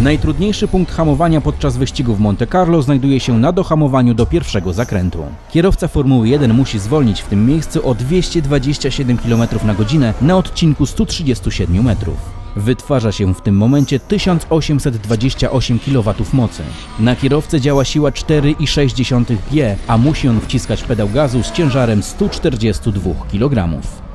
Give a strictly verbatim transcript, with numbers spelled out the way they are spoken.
Najtrudniejszy punkt hamowania podczas wyścigu w Monte Carlo znajduje się na dohamowaniu do pierwszego zakrętu. Kierowca Formuły jeden musi zwolnić w tym miejscu o dwieście dwadzieścia siedem kilometrów na godzinę na odcinku stu trzydziestu siedmiu metrów. Wytwarza się w tym momencie tysiąc osiemset dwadzieścia osiem kilowatów mocy. Na kierowcę działa siła cztery i sześć dziesiątych G, a musi on wciskać pedał gazu z ciężarem stu czterdziestu dwóch kilogramów.